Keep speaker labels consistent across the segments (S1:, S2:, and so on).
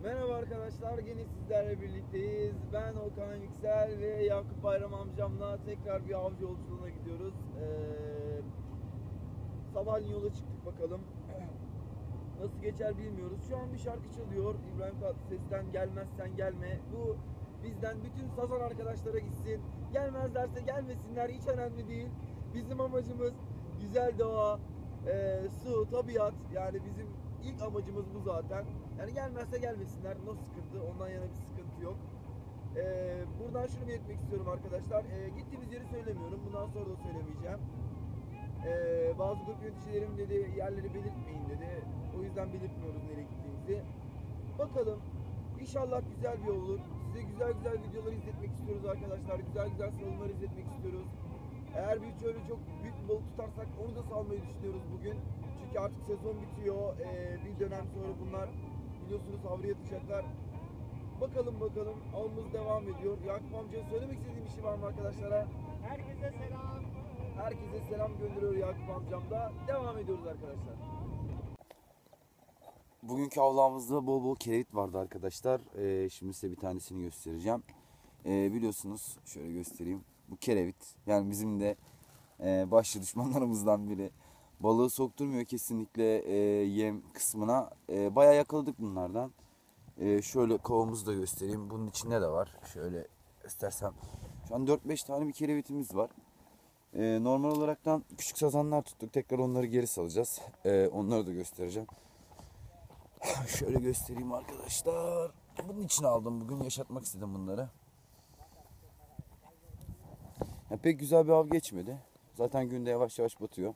S1: Merhaba arkadaşlar, yine sizlerle birlikteyiz. Ben Okan Yüksel ve Yakup Bayram amcamla tekrar bir avcı yolculuğuna gidiyoruz. Sabahleyin yola çıktık bakalım. Nasıl geçer bilmiyoruz. Şu an bir şarkı çalıyor. İbrahim Tatlıses'ten "Gelmezsen Gelme". Bu bizden bütün sazan arkadaşlara gitsin. Gelmezlerse gelmesinler, hiç önemli değil. Bizim amacımız güzel doğa, su, tabiat. Yani bizim ilk amacımız bu zaten. Yani gelmezse gelmesinler. No sıkıntı. Ondan yana bir sıkıntı yok. Buradan şunu belirtmek istiyorum arkadaşlar. Gittiğimiz yeri söylemiyorum. Bundan sonra da söylemeyeceğim. Bazı grup yöneticilerim dedi yerleri belirtmeyin dedi. O yüzden belirtmiyoruz nereye gittiğimizi. Bakalım. İnşallah güzel bir yol olur. Size güzel güzel videolar izletmek istiyoruz arkadaşlar. Güzel güzel salımlar izletmek istiyoruz. Eğer bir şöyle çok büyük bir balık tutarsak onu da salmayı düşünüyoruz bugün. Çünkü artık sezon bitiyor. Bir dönem sonra bunlar biliyorsunuz havlu yatacaklar. Bakalım avımız devam ediyor. Yakup amcaya söylemek istediğim bir şey var mı arkadaşlara?
S2: Herkese selam.
S1: Herkese selam gönderiyor Yakup amcam da. Devam ediyoruz arkadaşlar. Bugünkü avlamızda bol bol kerevit vardı arkadaşlar. Şimdi size bir tanesini göstereceğim. Biliyorsunuz şöyle göstereyim. Bu kerevit yani bizim de başlı düşmanlarımızdan biri. Balığı sokturmuyor kesinlikle yem kısmına. Bayağı yakaladık bunlardan. Şöyle kovamızı da göstereyim. Bunun içinde de var. Şöyle göstersem. Şu an 4-5 tane bir kerevitimiz var. Normal olaraktan küçük sazanlar tuttuk. Tekrar onları geri salacağız. Onları da göstereceğim. Şöyle göstereyim arkadaşlar. Bunun için aldım. Bugün yaşatmak istedim bunları. Pek güzel bir av geçmedi. Zaten günde yavaş yavaş batıyor.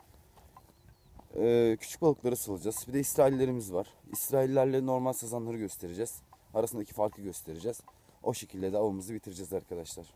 S1: Küçük balıkları salacağız. Bir de İsraillerimiz var. İsraillerle normal sazanları göstereceğiz. Arasındaki farkı göstereceğiz. O şekilde de avımızı bitireceğiz arkadaşlar.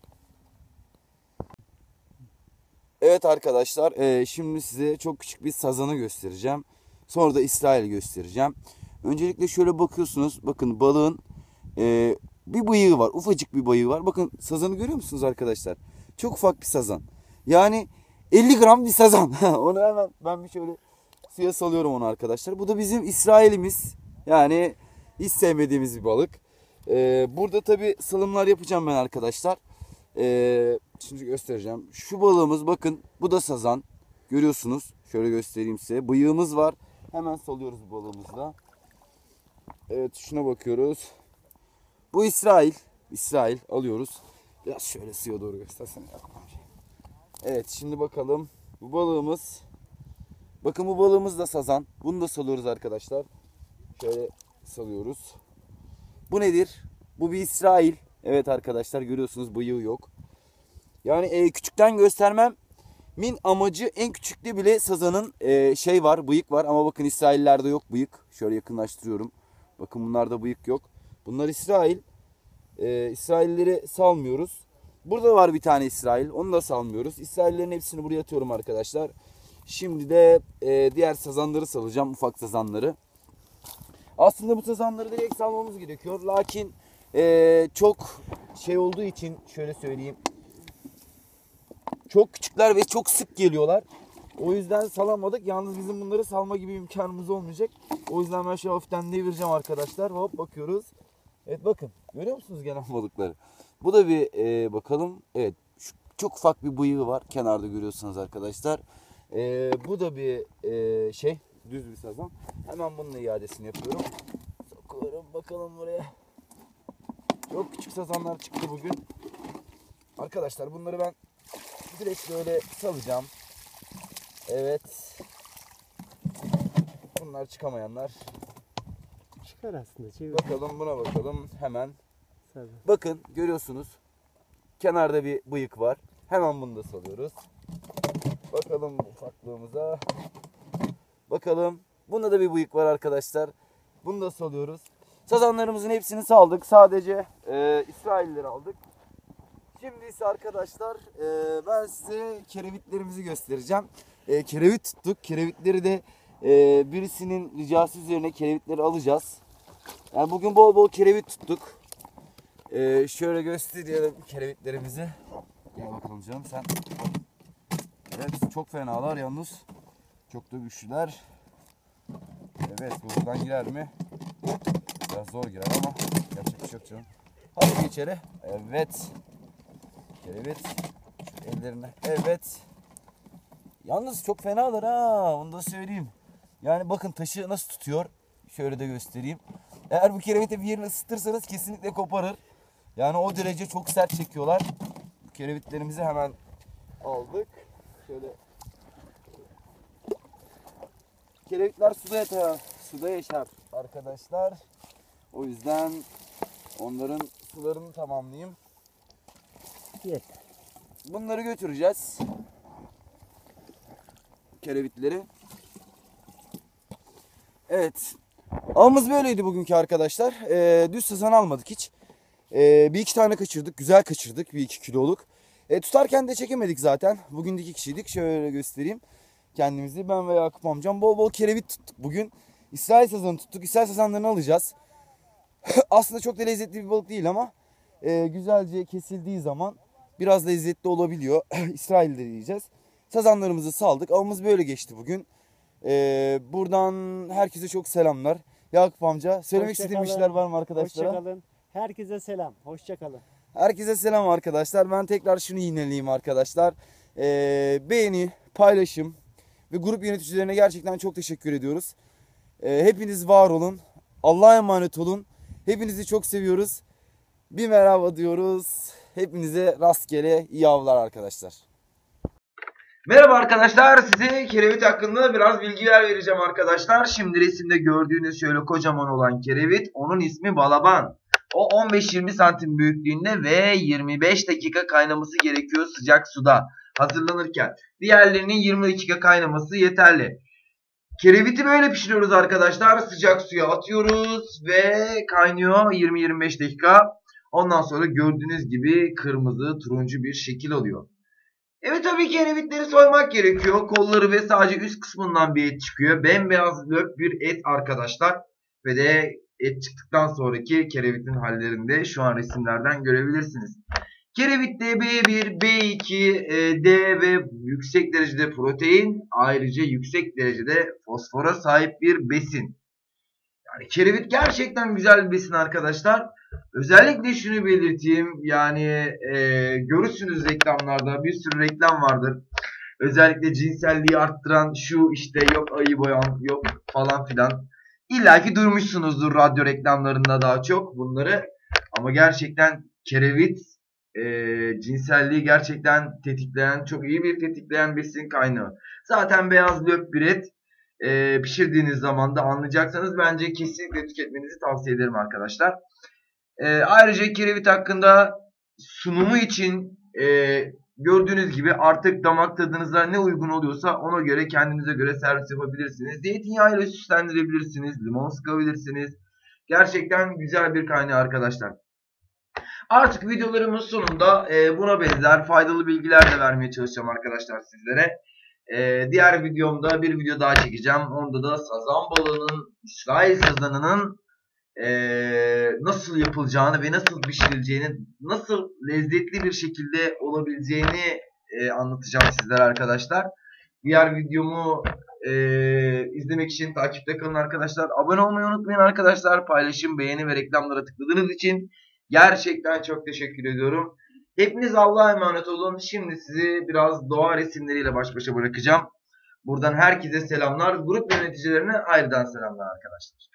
S1: Evet arkadaşlar, şimdi size çok küçük bir sazanı göstereceğim. Sonra da İsrail göstereceğim. Öncelikle şöyle bakıyorsunuz. Bakın balığın bir bıyığı var. Ufacık bir bıyığı var. Bakın sazanı görüyor musunuz arkadaşlar? Çok ufak bir sazan. Yani 50 gram bir sazan. Onu hemen ben bir şöyle suya salıyorum onu arkadaşlar. Bu da bizim İsrail'imiz. Yani hiç sevmediğimiz bir balık. Burada tabi salımlar yapacağım ben arkadaşlar. Şimdi göstereceğim. Şu balığımız bakın bu da sazan. Görüyorsunuz. Şöyle göstereyim size. Bıyığımız var. Hemen salıyoruz bu balığımızda. Evet şuna bakıyoruz. Bu İsrail. İsrail alıyoruz. Biraz şöyle suya doğru göstersene. Evet şimdi bakalım. Bu balığımız. Bakın bu balığımız da sazan. Bunu da salıyoruz arkadaşlar. Şöyle salıyoruz. Bu nedir? Bu bir İsrail. Evet arkadaşlar görüyorsunuz bıyığı yok. Yani küçükten göstermemin amacı en küçükte bile sazanın şey var, bıyık var. Ama bakın İsraillerde yok bıyık. Şöyle yakınlaştırıyorum. Bakın bunlarda bıyık yok. Bunlar İsrail. İsrailleri salmıyoruz. Burada var bir tane İsrail. Onu da salmıyoruz. İsraillerin hepsini buraya atıyorum arkadaşlar. Şimdi de diğer sazanları salacağım. Ufak sazanları. Aslında bu sazanları direkt salmamız gerekiyor. Lakin çok şey olduğu için şöyle söyleyeyim. Çok küçükler ve çok sık geliyorlar. O yüzden salamadık. Yalnız bizim bunları salma gibi imkanımız olmayacak. O yüzden ben şöyle hafiften devireceğim arkadaşlar. Hop bakıyoruz. Evet bakın. Görüyor musunuz gelen balıkları? Bu da bir bakalım. Evet. Çok ufak bir bıyığı var. Kenarda görüyorsunuz arkadaşlar. Bu da bir şey. Düz bir sazan. Hemen bunun iadesini yapıyorum. Sokuyorum bakalım buraya. Çok küçük sazanlar çıktı bugün. Arkadaşlar bunları ben direkt böyle salacağım. Evet. Bunlar çıkamayanlar.
S2: Çıkar aslında. Çevir.
S1: Bakalım buna bakalım hemen.
S2: Tabii.
S1: Bakın görüyorsunuz. Kenarda bir bıyık var. Hemen bunu da salıyoruz. Bakalım ufaklığımıza. Bakalım. Bunda da bir bıyık var arkadaşlar. Bunu da salıyoruz. Sazanlarımızın hepsini saldık. Sadece İsrailleri aldık. Şimdi ise arkadaşlar ben size kerevitlerimizi göstereceğim. Kerevit tuttuk. Kerevitleri de birisinin ricası üzerine kerevitleri alacağız. Yani bugün bol bol kerevit tuttuk. Şöyle gösterelim kerevitlerimizi. Gel bakalım canım sen. Evet çok fenalar yalnız. Çok da güçlüler. Evet buradan girer mi? Biraz zor girer ama yapacak bir şey yok canım. Hadi içeri. Evet. Evet. Şu ellerine. Evet. Yalnız çok fenalar ha. Onu da söyleyeyim. Yani bakın taşı nasıl tutuyor. Şöyle de göstereyim. Eğer bu kerevite bir yerini ısıtırsanız kesinlikle koparır. Yani o derece çok sert çekiyorlar. Bu kerevitlerimizi hemen aldık. Şöyle. Kerevitler suda yaşar arkadaşlar. O yüzden onların sularını tamamlayayım.
S2: Yeter.
S1: Bunları götüreceğiz. Kerevitleri. Evet. Avımız böyleydi bugünkü arkadaşlar. Düz sazan almadık hiç. Bir iki tane kaçırdık. Güzel kaçırdık. Bir iki kiloluk. Tutarken de çekemedik zaten. Bugün de iki kişiydik. Şöyle göstereyim kendimizi. Ben ve Yakup amcam bol bol kerevit tuttuk bugün. İsrail sazanı tuttuk. İsrail sazanlarını alacağız. Aslında çok da lezzetli bir balık değil ama güzelce kesildiği zaman biraz lezzetli olabiliyor. İsrail'de yiyeceğiz. Sazanlarımızı saldık. Avımız böyle geçti bugün. Buradan herkese çok selamlar. Yakup amca söylemek istediğim bir şeyler var mı arkadaşlara?
S2: Hoşçakalın. Herkese selam. Hoşçakalın.
S1: Herkese selam arkadaşlar. Ben tekrar şunu yineleyeyim arkadaşlar. Beğeni, paylaşım ve grup yöneticilerine gerçekten çok teşekkür ediyoruz. Hepiniz var olun. Allah'a emanet olun. Hepinizi çok seviyoruz. Bir merhaba diyoruz. Hepinize rastgele iyi avlar arkadaşlar. Merhaba arkadaşlar. Size kerevit hakkında biraz bilgiler vereceğim arkadaşlar. Şimdi resimde gördüğünüz şöyle kocaman olan kerevit. Onun ismi balaban. O 15-20 santim büyüklüğünde ve 25 dakika kaynaması gerekiyor sıcak suda hazırlanırken. Diğerlerinin 20 dakika kaynaması yeterli. Kereviti böyle pişiriyoruz arkadaşlar. Sıcak suya atıyoruz ve kaynıyor 20-25 dakika. Ondan sonra gördüğünüz gibi kırmızı, turuncu bir şekil alıyor. Evet, tabii kerevitleri soymak gerekiyor. Kolları ve sadece üst kısmından bir et çıkıyor. Bembeyaz löp bir et arkadaşlar. Ve de et çıktıktan sonraki kerevitin hallerinde şu an resimlerden görebilirsiniz. Kerevitte B1, B2, D ve yüksek derecede protein, ayrıca yüksek derecede fosfora sahip bir besin. Yani kerevit gerçekten güzel bir besin arkadaşlar. Özellikle şunu belirteyim, yani görürsünüz reklamlarda bir sürü reklam vardır. Özellikle cinselliği arttıran şu işte yok ayı boyan yok falan filan. İlla ki duymuşsunuzdur radyo reklamlarında daha çok bunları. Ama gerçekten kerevit cinselliği gerçekten tetikleyen, çok iyi bir tetikleyen besin kaynağı. Zaten beyaz löp bir et. Pişirdiğiniz zaman da anlayacaksanız bence kesinlikle tüketmenizi tavsiye ederim arkadaşlar. Ayrıca kerevit hakkında sunumu için gördüğünüz gibi artık damak tadınıza ne uygun oluyorsa ona göre kendinize göre servis yapabilirsiniz. Zeytinyağıyla süslendirebilirsiniz, limon sıkabilirsiniz. Gerçekten güzel bir kaynağı arkadaşlar. Artık videolarımın sonunda buna benzer faydalı bilgiler de vermeye çalışacağım arkadaşlar sizlere. Diğer videomda bir video daha çekeceğim. Onda da sazan balığının, İsrail sazanının nasıl yapılacağını ve nasıl pişirileceğini, nasıl lezzetli bir şekilde olabileceğini anlatacağım sizlere arkadaşlar. Diğer videomu izlemek için takipte kalın arkadaşlar. Abone olmayı unutmayın arkadaşlar. Paylaşım, beğeni ve reklamlara tıkladığınız için gerçekten çok teşekkür ediyorum. Hepiniz Allah'a emanet olun. Şimdi sizi biraz doğa resimleriyle baş başa bırakacağım. Buradan herkese selamlar. Grup yöneticilerine ayrıdan selamlar arkadaşlar.